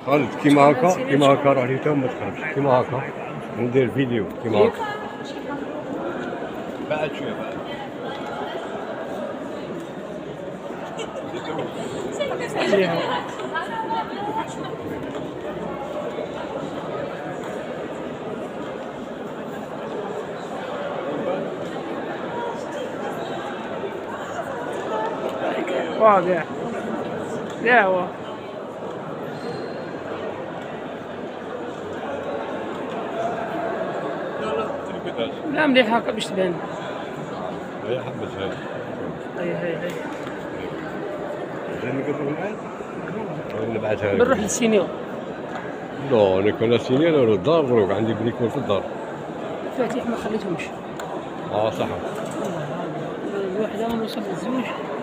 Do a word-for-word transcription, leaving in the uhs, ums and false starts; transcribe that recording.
خالد كيما هكا كيما هكا روح لي تا ما تقربش كيما هكا ندير فيديو كيما هكا بعد شويه بعد واضح لا هو لا مليح هكا باش تبان هي حبت هاي هاي هاي هاي زين نقدروا معاك نبعثها لك بنروح للسينيور. لا انا كنا سيني انا للدار دروك عندي بريكول في الدار المفاتيح ما خليتهمش. اه صح الواحد ما وصل للزوج